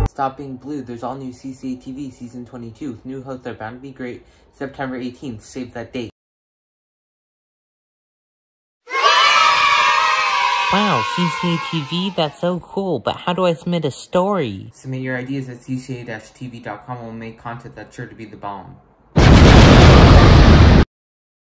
Stop Being Blue. There's all new CCA-TV Season 22 with new hosts are bound to be great. September 18th. Save that date. Wow, CCA-TV? That's so cool, but how do I submit a story? Submit your ideas at CCA-TV.com and we'll make content that's sure to be the bomb.